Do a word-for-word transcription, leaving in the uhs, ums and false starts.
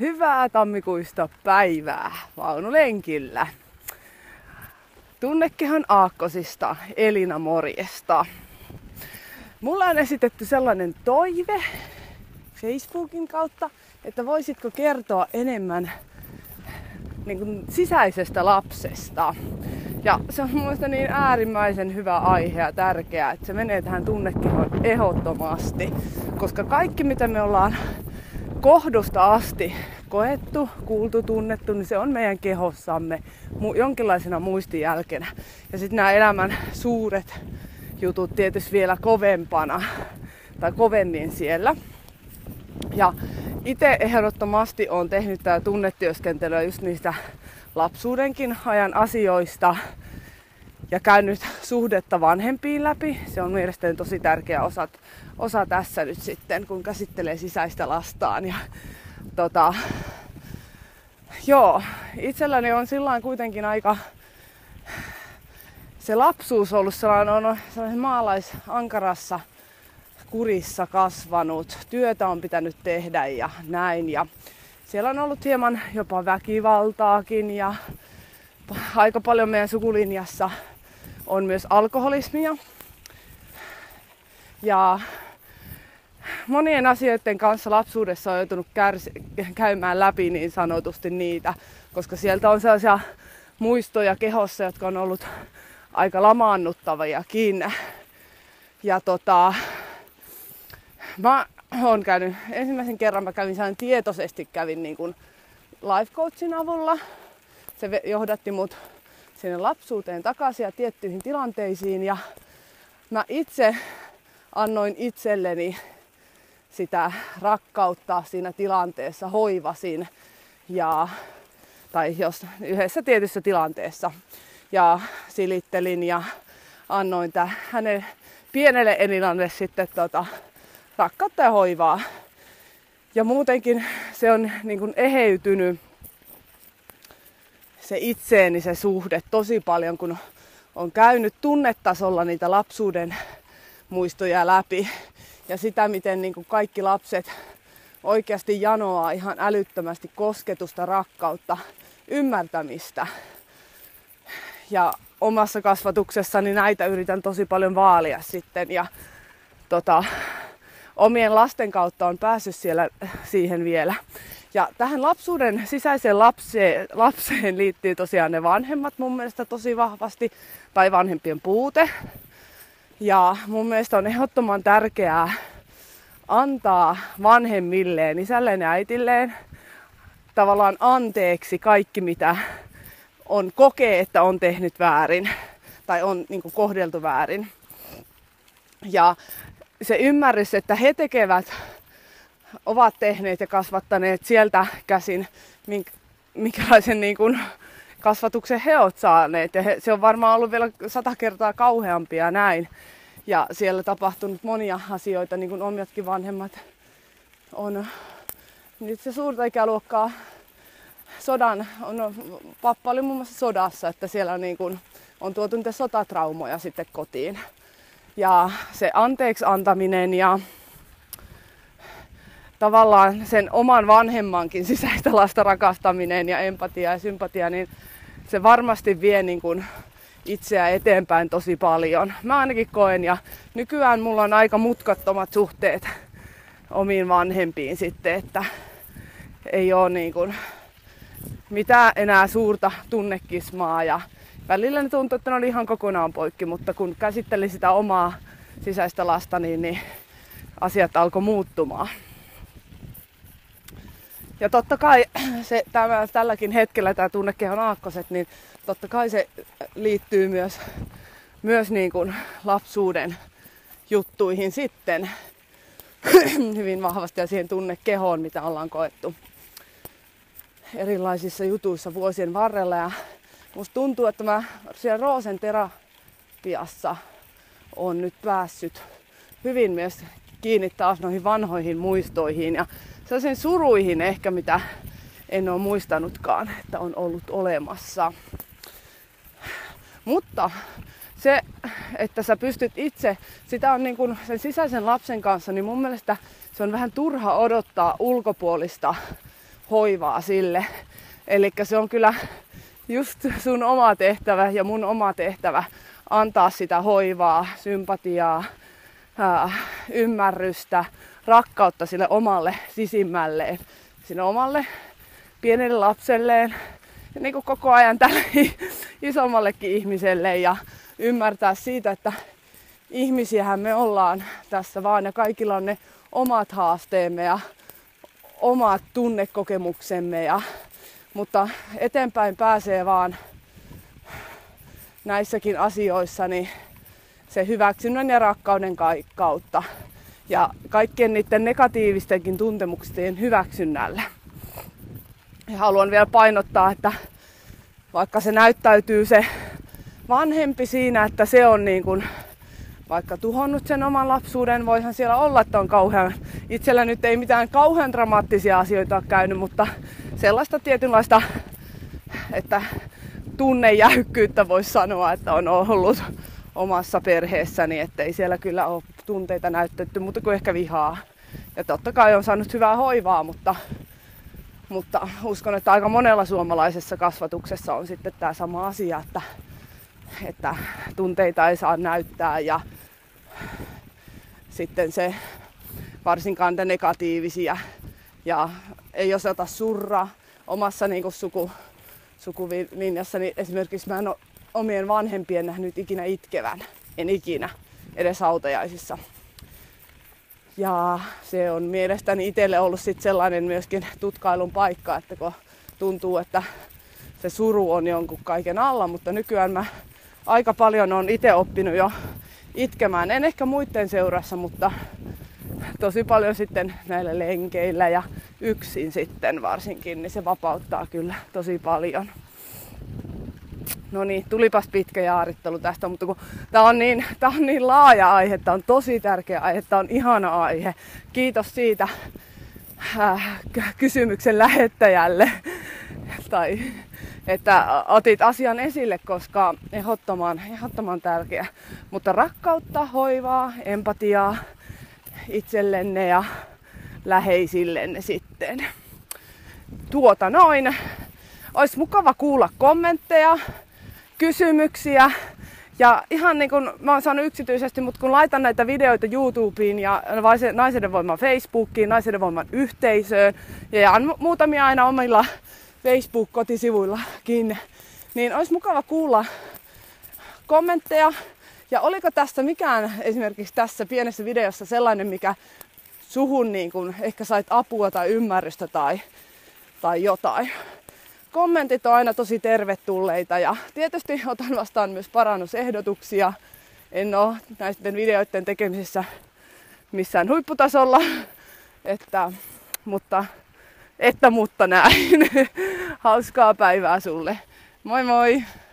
Hyvää tammikuista päivää vaunulenkillä. Tunnekehon aakkosista Elina morjesta. Mulla on esitetty sellainen toive Facebookin kautta, että voisitko kertoa enemmän niin kuin sisäisestä lapsesta. Ja se on mun mielestä niin äärimmäisen hyvä aihe ja tärkeää, että se menee tähän tunnekehoon ehdottomasti. Koska kaikki mitä me ollaan kohdusta asti koettu, kuultu, tunnettu, niin se on meidän kehossamme jonkinlaisena muistijälkenä. Ja sitten nämä elämän suuret jutut tietysti vielä kovempana tai kovemmin siellä. Ja itse ehdottomasti olen tehnyt tää tunnetyöskentelyä just niistä lapsuudenkin ajan asioista ja käynyt suhdetta vanhempiin läpi. Se on mielestäni tosi tärkeä osa, osa tässä nyt sitten, kun käsittelee sisäistä lastaan. Ja, tota, joo, itselläni on sillain kuitenkin aika se lapsuus ollut sellainen, on sellainen maalaisankarassa kurissa kasvanut. Työtä on pitänyt tehdä ja näin. Ja siellä on ollut hieman jopa väkivaltaakin ja aika paljon meidän sukulinjassa on myös alkoholismia. Ja monien asioiden kanssa lapsuudessa on joutunut kärsi- käymään läpi niin sanotusti niitä, koska sieltä on sellaisia muistoja kehossa, jotka on ollut aika lamaannuttaviakin. Ja tota, mä oon käynyt, ensimmäisen kerran mä kävin sellainen tietoisesti kävin niin kuin life coachin avulla. Se johdatti mut sinne lapsuuteen takaisin ja tiettyihin tilanteisiin ja mä itse annoin itselleni sitä rakkautta siinä tilanteessa, hoivasin ja, tai jos yhdessä tietyssä tilanteessa ja silittelin ja annoin tää hänen pienelle Elinalle sitten tota, rakkautta ja hoivaa. Ja muutenkin se on niin kuin eheytynyt se itseeni se suhde tosi paljon, kun on käynyt tunnetasolla niitä lapsuuden muistoja läpi. Ja sitä, miten niin kuin kaikki lapset oikeasti janoaa ihan älyttömästi kosketusta, rakkautta, ymmärtämistä. Ja omassa kasvatuksessani näitä yritän tosi paljon vaalia sitten. Ja tota, omien lasten kautta on päässyt siellä siihen vielä. Ja tähän lapsuuden sisäiseen lapseen, lapseen liittyy tosiaan ne vanhemmat mun mielestä tosi vahvasti, tai vanhempien puute. Ja mun mielestä on ehdottoman tärkeää antaa vanhemmilleen, isälleen ja äitilleen, tavallaan anteeksi kaikki mitä on kokee, että on tehnyt väärin, tai on niin kuin kohdeltu väärin. Ja se ymmärrys, että he tekevät, ovat tehneet ja kasvattaneet sieltä käsin, minkälaisen niin kuin kasvatuksen he ovat saaneet. Ja he, se on varmaan ollut vielä sata kertaa kauheampia näin. Ja siellä tapahtunut monia asioita, niin kuin omiatkin vanhemmat on nyt se suurta ikäluokkaa sodan, on, pappa oli muun muassa sodassa, että siellä niin kuin on tuotu niitä sotatraumoja sitten kotiin. Ja se anteeksi antaminen ja tavallaan sen oman vanhemmankin sisäistä lasta rakastaminen ja empatia ja sympatia, niin se varmasti vie niin kuin itseä eteenpäin tosi paljon. Mä ainakin koen ja nykyään mulla on aika mutkattomat suhteet omiin vanhempiin sitten, että ei ole niin kuin mitään enää suurta tunnekismaa ja välillä ne tuntuu, että ne oli ihan kokonaan poikki, mutta kun käsittelin sitä omaa sisäistä lasta, niin, niin asiat alkoi muuttumaan. Ja totta kai se, tämä, tälläkin hetkellä tämä tunnekehon aakkoset, niin totta kai se liittyy myös, myös niin kuin lapsuuden juttuihin sitten hyvin vahvasti ja siihen tunnekehoon, mitä ollaan koettu erilaisissa jutuissa vuosien varrella. Ja musta tuntuu, että mä siellä Roosen terapiassa on nyt päässyt hyvin myös kiinni taas noihin vanhoihin muistoihin ja sellaisiin suruihin ehkä, mitä en ole muistanutkaan, että on ollut olemassa. Mutta se, että sä pystyt itse, sitä on niin kuin sen sisäisen lapsen kanssa, niin mun mielestä se on vähän turha odottaa ulkopuolista hoivaa sille. Eli se on kyllä just sun oma tehtävä ja mun oma tehtävä antaa sitä hoivaa, sympatiaa, ää, ymmärrystä, rakkautta sille omalle sisimmälleen, sille omalle pienelle lapselleen ja niin kuin koko ajan tälle isommallekin ihmiselle ja ymmärtää siitä, että ihmisiähän me ollaan tässä vaan ja kaikilla on ne omat haasteemme ja omat tunnekokemuksemme, ja, mutta eteenpäin pääsee vaan näissäkin asioissa niin se hyväksynnän ja rakkauden kautta ja kaikkien niiden negatiivistenkin tuntemuksien hyväksynnällä. Ja haluan vielä painottaa, että vaikka se näyttäytyy se vanhempi siinä, että se on niin kuin vaikka tuhonnut sen oman lapsuuden, voihan siellä olla, että on kauhean, itsellä nyt ei mitään kauhean dramaattisia asioita ole käynyt, mutta sellaista tietynlaista, että tunnejäykkyyttä voisi sanoa, että on ollut omassa perheessäni, ettei siellä kyllä ole tunteita näytetty, mutta kuin ehkä vihaa. Ja totta kai on saanut hyvää hoivaa, mutta, mutta uskon, että aika monella suomalaisessa kasvatuksessa on sitten tämä sama asia, että, että tunteita ei saa näyttää ja sitten se varsinkaan niitä negatiivisia ja ei osata surra omassa niin kuin suku, sukulinjassani. Esimerkiksi mä en ole omien vanhempien nähnyt ikinä itkevän, en ikinä, edes hautajaisissa. Ja se on mielestäni itselle ollut sit sellainen myöskin tutkailun paikka, että kun tuntuu, että se suru on jonkun kaiken alla, mutta nykyään mä aika paljon olen itse oppinut jo itkemään, en ehkä muiden seurassa, mutta tosi paljon sitten näillä lenkeillä ja yksin sitten varsinkin, niin se vapauttaa kyllä tosi paljon. No niin, tulipas pitkä jaarittelu tästä, mutta kun tää on niin, tää on niin laaja aihe, tää on tosi tärkeä aihe, tää on ihana aihe. Kiitos siitä äh, kysymyksen lähettäjälle, tai että otit asian esille, koska ehdottoman, ehdottoman tärkeä. Mutta rakkautta, hoivaa, empatiaa itsellenne ja läheisillenne sitten. Tuota noin. Olisi mukava kuulla kommentteja, kysymyksiä. Ja ihan niin kuin mä oon saanut yksityisesti, mutta kun laitan näitä videoita YouTubeen ja Naiseden Voiman Facebookiin, Naiseden Voiman yhteisöön ja jaan muutamia aina omilla Facebook-kotisivuillakin, niin olisi mukava kuulla kommentteja. Ja oliko tässä mikään esimerkiksi tässä pienessä videossa sellainen, mikä suhun niin kuin ehkä sait apua tai ymmärrystä tai, tai jotain. Kommentit on aina tosi tervetulleita ja tietysti otan vastaan myös parannusehdotuksia. En ole näiden videoiden tekemisessä missään huipputasolla, että, mutta, että mutta näin. Hauskaa päivää sulle. Moi moi!